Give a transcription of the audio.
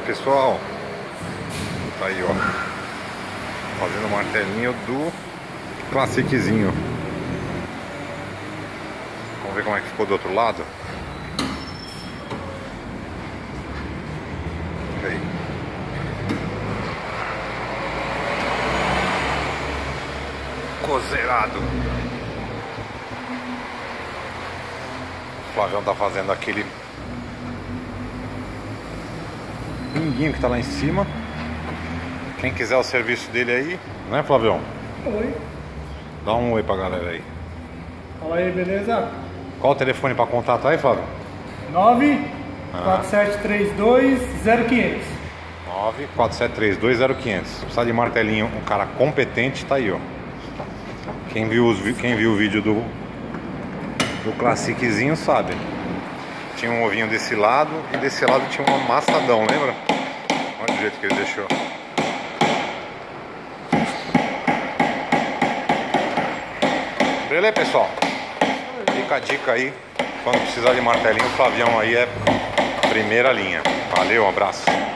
pessoal, tá aí ó, fazendo o martelinho do Classiczinho. Vamos ver como é que ficou do outro lado. Aí. Cozeirado. O Flavião tá fazendo aquele pinguinho que tá lá em cima. Quem quiser o serviço dele aí, né, Flavião? Oi. Dá um oi pra galera aí. Fala aí, beleza? Qual o telefone pra contato aí, Flávio? 947320500. 947320500. Precisa de martelinho, um cara competente, tá aí, ó. Quem viu o vídeo do Classiczinho sabe. Tinha um ovinho desse lado e desse lado tinha um amassadão, lembra? Olha o jeito que ele deixou. Beleza, pessoal? Fica a dica aí. Quando precisar de martelinho, o Flavião aí é primeira linha. Valeu, um abraço.